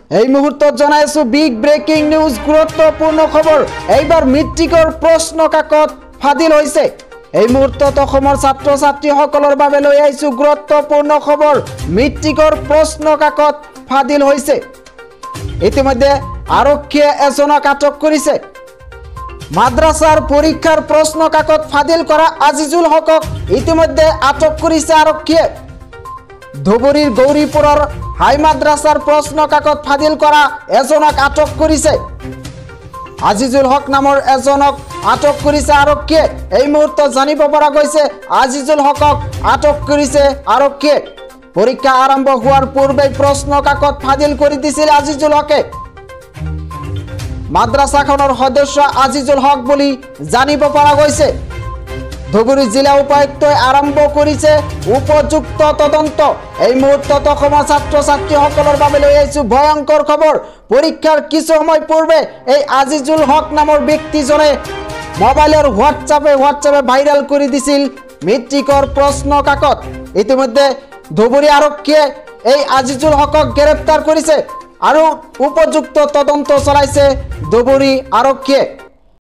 এই মুহূর্তত জনাইছো big breaking news গুরুত্বপূর্ণ খবর। এইবার মেট্রিকৰ প্ৰশ্ন কাকত ফাদিল হৈছে। এই মুহূর্তত অসমৰ ছাত্ৰ ছাত্ৰীসকলৰ বাবে লৈ আহিছো গুৰুত্বপূৰ্ণ খবৰ। মেট্ৰিকৰ প্ৰশ্ন কাকত ফাদিল হৈছে। ইতিমধ্যে আৰক্ষীয়ে এজনক আটক কৰিছে। মাদ্ৰাছাৰ পৰীক্ষাৰ প্ৰশ্ন কাকত ফাদিল কৰা আজিজুল হকক ইতিমধ্যে আটক কৰিছে আৰক্ষীয়ে। ধুবুৰীৰ গৌৰীপুৰৰ হাই মাদ্ৰাছাৰ প্ৰশ্ন কাকত ফাদিল কৰা এজনক আটক কৰিছে। আজিজুল হক নামৰ এজনক আটক কৰিছে আৰক্ষীয়ে। এই মুহূৰ্তত জানিব পৰা গৈছে আজিজুল হকক আটক কৰিছে আৰক্ষীয়ে। পৰীক্ষা আৰম্ভ হোৱাৰ পূৰ্বে প্ৰশ্ন কাকত ফাদিল কৰি দিছিল আজিজুল হকে। মাদ্ৰাছাখনৰ সদস্য আজিজুল হক বুলি জানিব পৰা গৈছে। ধুবুৰী জিলা উপায়ুক্তই আৰম্ভ কৰিছে উপযুক্ত তদন্ত। এই মুহূৰ্তত অসমৰ ছাত্ৰ ছাত্ৰীসকলৰ বাবে লৈ আহিছো ভয়ংকৰ খবৰ। পৰীক্ষাৰ কিছু সময় পূৰ্বে এই আজিজুল হক নামৰ ব্যক্তিজনে মোবাইলৰ হোৱাটছআপে ভাইৰেল কৰি দিছিল মেট্ৰিকৰ প্ৰশ্ন কাকত। ইতিমধ্যে ধুবুৰী আৰক্ষীয়ে এই আজিজুল হকক গ্ৰেপ্তাৰ কৰিছে আৰু উপযুক্ত তদন্ত চলাইছে ধুবুৰী আৰক্ষীয়ে।